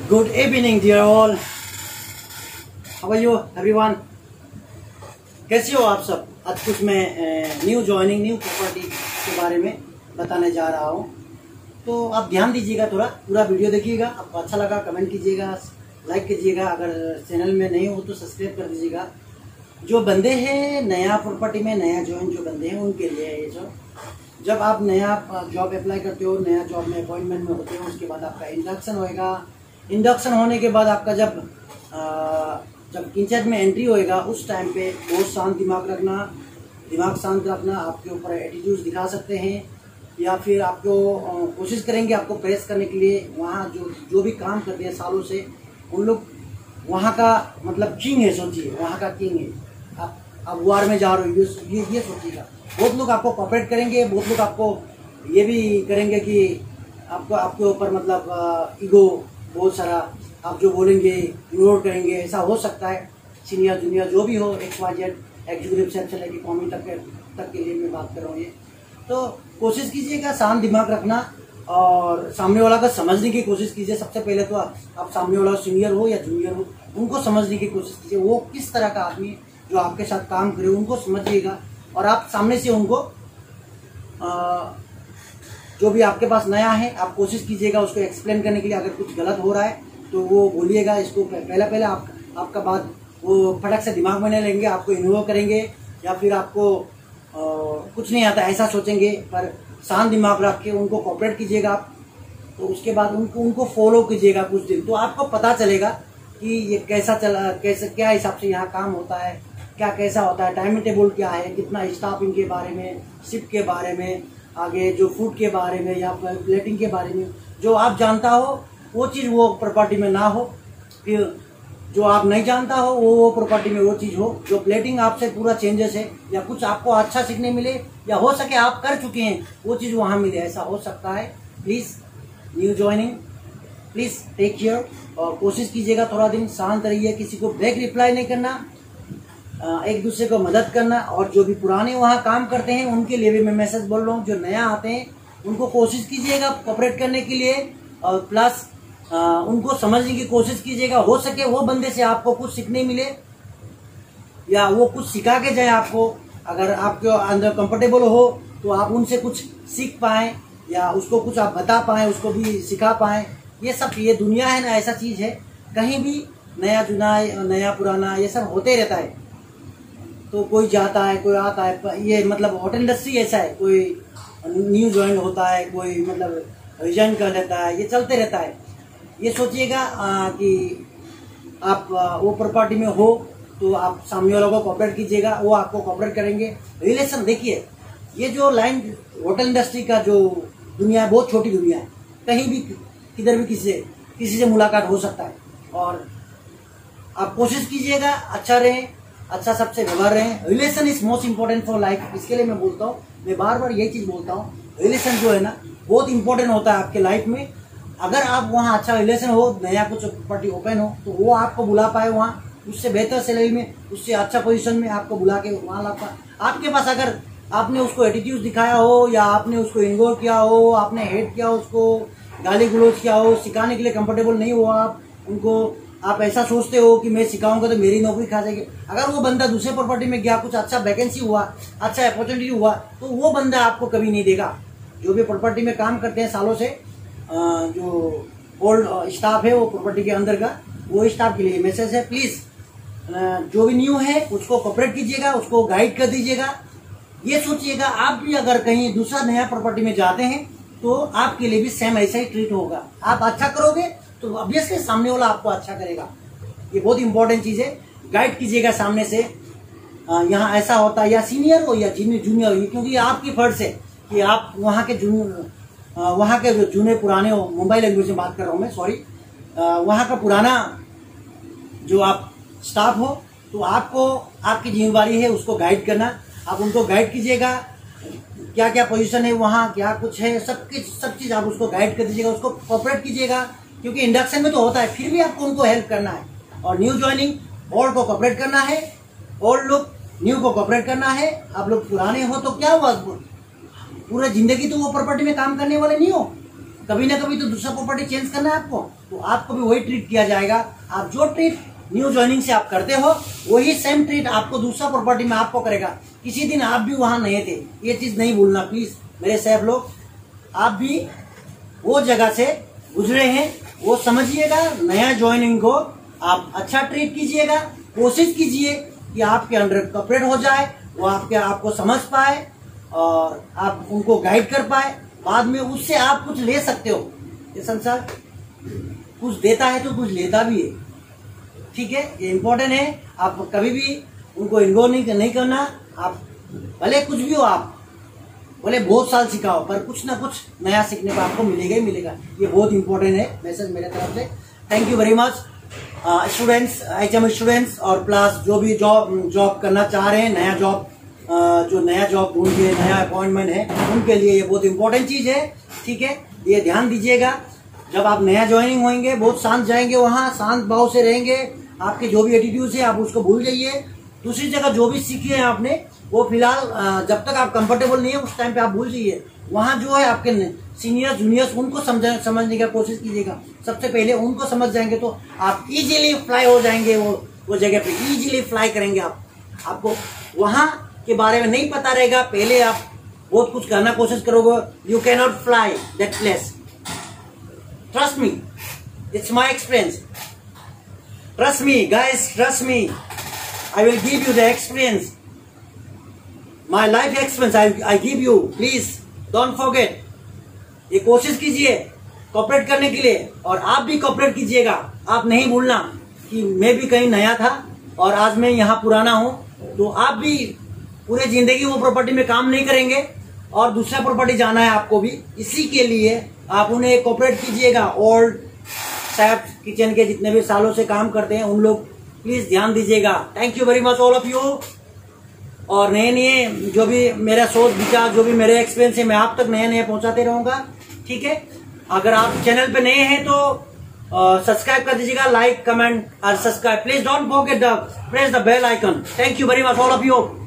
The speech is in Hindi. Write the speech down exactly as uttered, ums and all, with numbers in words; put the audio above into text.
Good evening, dear all. How are you, everyone? कैसे हो आप सब? आज कुछ मैं न्यू ज्वाइनिंग न्यू प्रॉपर्टी के बारे में बताने जा रहा हूँ, तो आप ध्यान दीजिएगा, थोड़ा पूरा वीडियो देखिएगा। आपको अच्छा लगा कमेंट कीजिएगा, लाइक कीजिएगा। अगर चैनल में नहीं हो तो सब्सक्राइब कर दीजिएगा। जो बंदे हैं नया प्रॉपर्टी में नया ज्वाइन जो बंदे हैं उनके लिए ये जो जब आप नया जॉब अप्लाई करते हो, नया जॉब में अपॉइंटमेंट में होते हो, उसके बाद आपका इंडक्शन होएगा। इंडक्शन होने के बाद आपका जब आ, जब किचन में एंट्री होएगा उस टाइम पे बहुत शांत दिमाग रखना, दिमाग शांत रखना। आपके ऊपर एटीट्यूड दिखा सकते हैं या फिर आपको कोशिश करेंगे आपको प्रेस करने के लिए। वहाँ जो जो भी काम करते हैं सालों से, उन लोग वहाँ का मतलब किंग है, सोचिए वहाँ का किंग है। आप आप वार में जा रहे हो, ये ये सोचिएगा। बहुत लोग आपको कॉपरेट करेंगे, बहुत लोग आपको ये भी करेंगे कि आपको आपके ऊपर मतलब ईगो बहुत सारा, आप जो बोलेंगे इग्नोर करेंगे। ऐसा हो सकता है, सीनियर जूनियर जो भी हो, एक्स वाई जेड एग्जीक्यूटिव से अच्छा लेके कॉमी तक के तक के लिए मैं बात कर रहा हूँ। ये तो कोशिश कीजिएगा शांत दिमाग रखना और सामने वाला का समझने की कोशिश कीजिए। सबसे पहले तो आप सामने वाला सीनियर हो या जूनियर हो, उनको समझने की कोशिश कीजिए। वो किस तरह का आदमी जो आपके साथ काम करे उनको समझिएगा और आप सामने से उनको आ, जो भी आपके पास नया है आप कोशिश कीजिएगा उसको एक्सप्लेन करने के लिए। अगर कुछ गलत हो रहा है तो वो बोलिएगा। इसको पहले पहले आप आपका बात वो फटक से दिमाग में नहीं लेंगे, आपको इन्वॉल्व करेंगे या फिर आपको आ, कुछ नहीं आता ऐसा सोचेंगे। पर शांत दिमाग रख के उनको कोऑपरेट कीजिएगा आप। तो उसके बाद उनको उनको फॉलो कीजिएगा कुछ दिन, तो आपको पता चलेगा कि ये कैसा चला, कैसे क्या हिसाब से यहाँ काम होता है, क्या कैसा होता है, टाइम टेबल क्या है, कितना स्टाफ इनके बारे में, शिफ्ट के बारे में, आगे जो फूड के बारे में या प्लेटिंग के बारे में जो आप जानता हो वो चीज़ वो प्रॉपर्टी में ना हो। फिर जो आप नहीं जानता हो वो वो प्रॉपर्टी में वो चीज़ हो। जो प्लेटिंग आपसे पूरा चेंजेस है या कुछ आपको अच्छा सीखने मिले या हो सके आप कर चुके हैं वो चीज़ वहाँ मिले, ऐसा हो सकता है। Please new joining please take care और कोशिश कीजिएगा थोड़ा दिन शांत रहिए, किसी को बैक रिप्लाई नहीं करना, एक दूसरे को मदद करना। और जो भी पुराने वहाँ काम करते हैं उनके लिए भी मैं मैसेज बोल रहा हूँ, जो नया आते हैं उनको कोशिश कीजिएगा कोऑपरेट करने के लिए और प्लस उनको समझने की कोशिश कीजिएगा। हो सके वो बंदे से आपको कुछ सीखने मिले या वो कुछ सिखा के जाए आपको। अगर आपके अंदर कंफर्टेबल हो तो आप उनसे कुछ सीख पाएं या उसको कुछ आप बता पाएं, उसको भी सिखा पाएं। ये सब ये दुनिया है ना, ऐसा चीज़ है, कहीं भी नया जुना नया पुराना ये सब होते रहता है। तो कोई जाता है कोई आता है, ये मतलब होटल इंडस्ट्री ऐसा है, कोई न्यू ज्वाइन होता है, कोई मतलब रिजाइन कर लेता है, ये चलते रहता है। ये सोचिएगा कि आप आ, वो प्रॉपर्टी में हो तो आप सामने वालों को कोऑपरेट कीजिएगा, वो आपको कोऑपरेट करेंगे। रिलेशन देखिए, ये जो लाइन होटल इंडस्ट्री का जो दुनिया है बहुत छोटी दुनिया है, कहीं भी किधर भी किसी से किसी से मुलाकात हो सकता है। और आप कोशिश कीजिएगा अच्छा रहें, अच्छा सबसे व्यवहार रहें। Relation is most important for life. इसके लिए मैं बोलता हूँ, मैं बार बार यही चीज़ बोलता हूँ, रिलेशन जो है ना बहुत इंपॉर्टेंट होता है आपके लाइफ में। अगर आप वहाँ अच्छा रिलेशन हो, नया कुछ प्रॉपर्टी ओपन हो तो वो आपको बुला पाए वहाँ, उससे बेहतर सैलरी में, उससे अच्छा पोजीशन में आपको बुला के वहाँ ला पाए। आपके पास अगर आपने उसको एटीट्यूड दिखाया हो या आपने उसको इन्वॉल्व किया हो, आपने हेट किया हो, उसको गाली गलौज किया हो, सिखाने के लिए कंफर्टेबल नहीं हुआ आप उनको, आप ऐसा सोचते हो कि मैं सिखाऊंगा तो मेरी नौकरी खा जाएगी। अगर वो बंदा दूसरे प्रॉपर्टी में गया, कुछ अच्छा वैकेंसी हुआ, अच्छा अपॉर्चुनिटी हुआ, तो वो बंदा आपको कभी नहीं देगा। जो भी प्रॉपर्टी में काम करते हैं सालों से, जो ओल्ड स्टाफ है वो प्रॉपर्टी के अंदर का, वो स्टाफ के लिए मैसेज है, प्लीज़ जो भी न्यू है उसको कोऑपरेट कीजिएगा, उसको गाइड कर दीजिएगा। ये सोचिएगा आप भी अगर कहीं दूसरा नया प्रॉपर्टी में जाते हैं तो आपके लिए भी सेम ऐसा ही ट्रीट होगा। आप अच्छा करोगे तो ऑब्वियसली सामने वाला आपको अच्छा करेगा। ये बहुत इंपॉर्टेंट चीज़ है। गाइड कीजिएगा सामने से, यहाँ ऐसा होता है, या सीनियर हो या जूनियर हो, क्योंकि ये आपकी फर्ज है कि आप वहाँ के जूनियर वहाँ के जो जूने पुराने हो, मुंबई लैंग्वेज में बात कर रहा हूँ मैं, सॉरी, वहाँ का पुराना जो आप स्टाफ हो तो आपको आपकी जिम्मेदारी है उसको गाइड करना। आप उनको गाइड कीजिएगा, क्या क्या पोजीशन है वहाँ, क्या कुछ है, सब की सब चीज़ आप उसको गाइड कर दीजिएगा, उसको कोऑपरेट कीजिएगा। क्योंकि इंडक्शन में तो होता है, फिर भी आपको उनको हेल्प करना है। और न्यू ज्वाइनिंग ओल्ड को कोऑपरेट करना है, ओल्ड लोग न्यू को कोऑपरेट करना है। आप लोग पुराने हो तो क्या हुआ, पूरा जिंदगी तो वो प्रॉपर्टी में काम करने वाले नहीं हो, कभी ना कभी तो दूसरा प्रॉपर्टी चेंज करना है आपको। तो आपको भी वही ट्रीट किया जाएगा। आप जो ट्रीट न्यू ज्वाइनिंग से आप करते हो वही सेम ट्रीट आपको दूसरा प्रॉपर्टी में आपको करेगा। किसी दिन आप भी वहां नहीं थे, ये चीज नहीं भूलना प्लीज मेरे साहब लोग। आप भी वो जगह से गुजरे हैं, वो समझिएगा। नया ज्वाइनिंग को आप अच्छा ट्रीट कीजिएगा, कोशिश कीजिए कि आपके अंडर कॉपरेट हो जाए, वो आपके आपको समझ पाए और आप उनको गाइड कर पाए। बाद में उससे आप कुछ ले सकते हो। ये संसार कुछ देता है तो कुछ लेता भी है, ठीक है। ये इम्पोर्टेंट है। आप कभी भी उनको इग्नोर नहीं, नहीं करना। आप भले कुछ भी हो, आप भले बहुत साल सिखाओ, पर कुछ ना कुछ नया सीखने को आपको मिलेगा ही मिलेगा। ये बहुत इंपॉर्टेंट है मैसेज मेरे तरफ से। Thank you very much students, H M students और प्लस जो भी जॉब जॉब करना चाह रहे हैं, नया जॉब जो नया जॉब ढूंढ के नया अपॉइंटमेंट है, उनके लिए ये बहुत इंपॉर्टेंट चीज है, ठीक है। ये ध्यान दीजिएगा। जब आप नया ज्वाइनिंग होंगे बहुत शांत जाएंगे, वहाँ शांत भाव से रहेंगे। आपके जो भी एटीट्यूड है आप उसको भूल जाइए। दूसरी जगह जो भी सीखे हैं आपने वो फिलहाल जब तक आप कंफर्टेबल नहीं है उस टाइम पे आप भूल जाइए। वहाँ जो है आपके सीनियर जूनियर्स उनको समझ समझने की कोशिश कीजिएगा। सबसे पहले उनको समझ जाएंगे तो आप इजीली फ्लाई हो जाएंगे। वो वो जगह पे इजीली फ्लाई करेंगे आप। आपको वहाँ के बारे में नहीं पता रहेगा, पहले आप बहुत कुछ करना कोशिश करोगे, you can not fly that place. Trust me, it's my experience. Trust me guys, trust me, I will give you the experience, my life experience I give you. Please don't forget. ये कोशिश कीजिए कॉपरेट करने के लिए और आप भी कॉपरेट कीजिएगा। आप नहीं भूलना कि मैं भी कहीं नया था और आज मैं यहाँ पुराना हूँ, तो आप भी पूरे जिंदगी वो प्रॉपर्टी में काम नहीं करेंगे और दूसरा प्रॉपर्टी जाना है आपको भी। इसी के लिए आप उन्हें कोऑपरेट कीजिएगा। ओल्ड सैप किचन के जितने भी सालों से काम करते हैं उन लोग प्लीज ध्यान दीजिएगा। Thank you very much all of you. और नए नए जो भी मेरा सोच विचार, जो भी मेरे एक्सपीरियंस है, मैं आप तक नए नए पहुंचाते रहूंगा, ठीक है। अगर आप चैनल पे नए हैं तो सब्सक्राइब कर दीजिएगा, लाइक कमेंट और subscribe. Please don't forget the press the bell icon. Thank you very much all of you.